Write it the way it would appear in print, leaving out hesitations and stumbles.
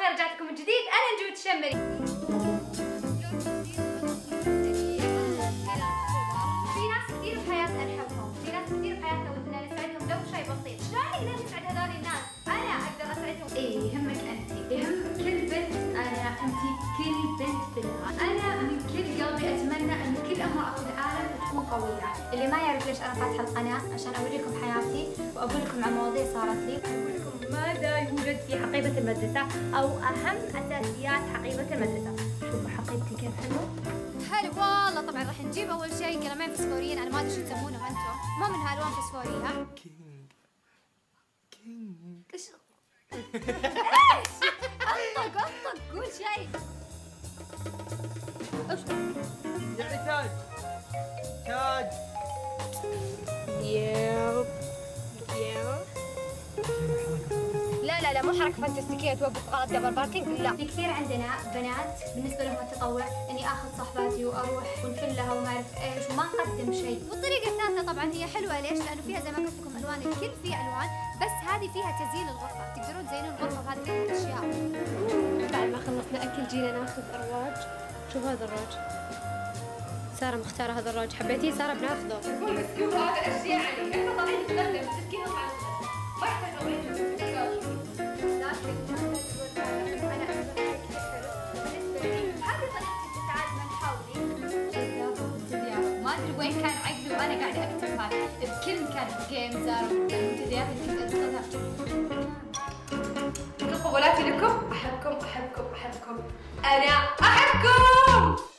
وانا رجعت لكم من جديد. انا نجوى الشمري. في ناس كثير بحياتنا نحبهم، في ناس كثير بحياتنا ودنا نسعدهم لو شيء بسيط. شلون نقدر نسعد هذول الناس؟ انا اقدر اسعدهم. ايه يهمك انت، يهم كل بنت. انت كل بنت في العالم. انا من كل قلبي اتمنى ان كل امرأة في العالم تكون قوية. اللي ما يعرف ليش انا فاتحة القناة، عشان اوريكم حياتي واقول لكم عن مواضيع صارت لي، اقول لكم ماذا يوجد في حقيبة المدرسة او اهم اساسيات حقيبة المدرسة. شوفوا حقيبتي كيف حلوة. حلو والله. طبعا راح نجيب اول شيء قلمين فسفوريين، انا ما ادري شو تسمونهم انتم، ما منها الوان فسفوريه. كينج ايش؟ ايش؟ انطق قول شيء. ايش؟ يعني تاج تاج. لا مو حركة فانتستيكية توقف غلط قبل باركينج، لا. في كثير عندنا بنات بالنسبة لهم التطوع اني اخذ صحباتي واروح ونفل لها وما اعرف ايش وما نقدم شيء. والطريقة الثالثة طبعا هي حلوة، ليش؟ لانه فيها زي ما قلت لكم الوان، الكل فيه الوان، بس هذه فيها تزيين الغرفة، تقدرون تزينون الغرفة بهذه الاشياء. بعد ما خلصنا اكل جينا ناخذ الرواج. شوف هذا الرواج، سارة مختارة هذا الرواج، حبيتيه سارة؟ بناخذه. بس شوف هذا الاشياء يعني احنا طالعين نتكلم تسكينهم على ما يحتاجون. وين كان عقلي وانا قاعده اكتب هذا بكل مكان، بجيمز المنتديات اللي كنت ادخلها. كل قبولاتي لكم، احبكم احبكم احبكم، انا احبكم.